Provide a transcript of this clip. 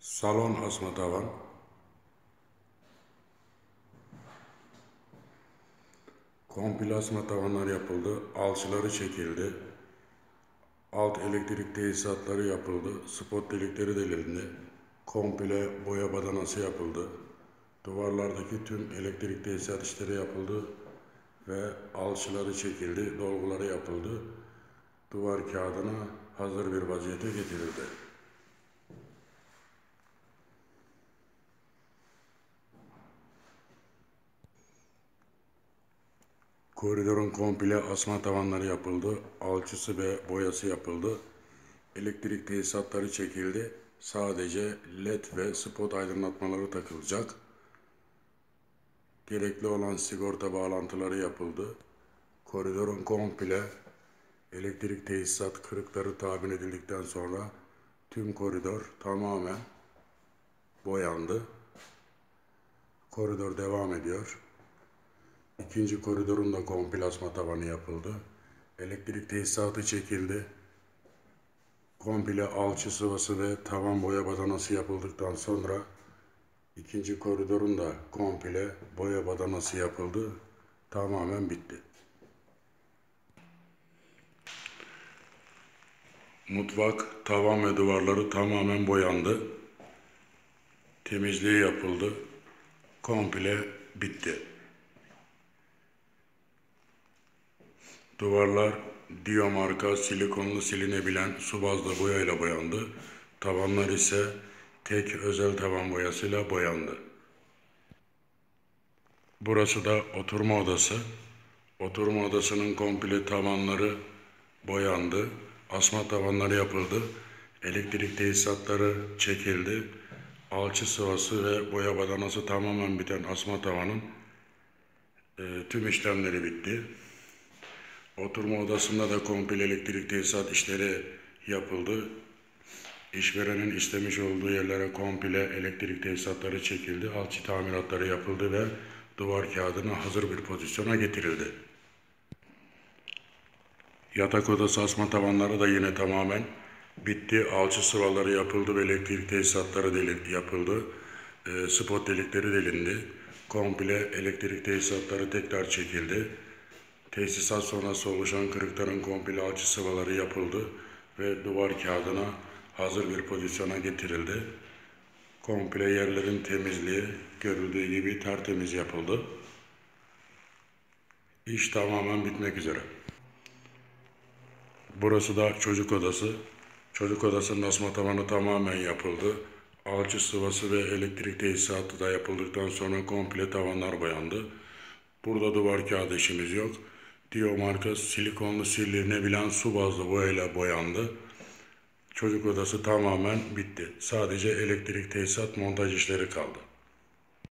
Salon asma tavan, komple asma tavanlar yapıldı, alçıları çekildi, alt elektrik tesisatları yapıldı, spot delikleri delindi, komple boya badanası yapıldı, duvarlardaki tüm elektrik tesisat işleri yapıldı ve alçıları çekildi, dolguları yapıldı, duvar kağıdına hazır bir vaziyete getirildi. Koridorun komple asma tavanları yapıldı, alçısı ve boyası yapıldı, elektrik tesisatları çekildi, sadece led ve spot aydınlatmaları takılacak. Gerekli olan sigorta bağlantıları yapıldı. Koridorun komple elektrik tesisat kırıkları tamin edildikten sonra tüm koridor tamamen boyandı. Koridor devam ediyor. İkinci koridorun da komple asma tavanı yapıldı. Elektrik tesisatı çekildi. Komple alçı sıvası ve tavan boya badanası yapıldıktan sonra ikinci koridorun da komple boya badanası yapıldı. Tamamen bitti. Mutfak, tavan ve duvarları tamamen boyandı. Temizliği yapıldı. Komple bitti. Duvarlar Dio marka silikonlu silinebilen su bazlı boyayla boyandı. Tavanlar ise tek özel tavan boyasıyla boyandı. Burası da oturma odası. Oturma odasının komple tavanları boyandı. Asma tavanları yapıldı. Elektrik tesisatları çekildi. Alçı sıvası ve boya badanası tamamen biten asma tavanın tüm işlemleri bitti. Oturma odasında da komple elektrik tesisat işleri yapıldı. İşverenin istemiş olduğu yerlere komple elektrik tesisatları çekildi. Alçı tamiratları yapıldı ve duvar kağıdına hazır bir pozisyona getirildi. Yatak odası asma tavanları da yine tamamen bitti. Alçı sıvaları yapıldı ve elektrik tesisatları yapıldı. Spot delikleri delindi. Komple elektrik tesisatları tekrar çekildi. Tesisat sonrası oluşan kırıkların komple alçı sıvaları yapıldı ve duvar kağıdına hazır bir pozisyona getirildi. Komple yerlerin temizliği görüldüğü gibi tertemiz yapıldı. İş tamamen bitmek üzere. Burası da çocuk odası. Çocuk odasının asma tavanı tamamen yapıldı. Alçı sıvası ve elektrik tesisatı da yapıldıktan sonra komple tavanlar boyandı. Burada duvar kağıdı işimiz yok. Dio marka silikonlu silinebilen su bazlı boyayla boyandı. Çocuk odası tamamen bitti. Sadece elektrik tesisat montaj işleri kaldı.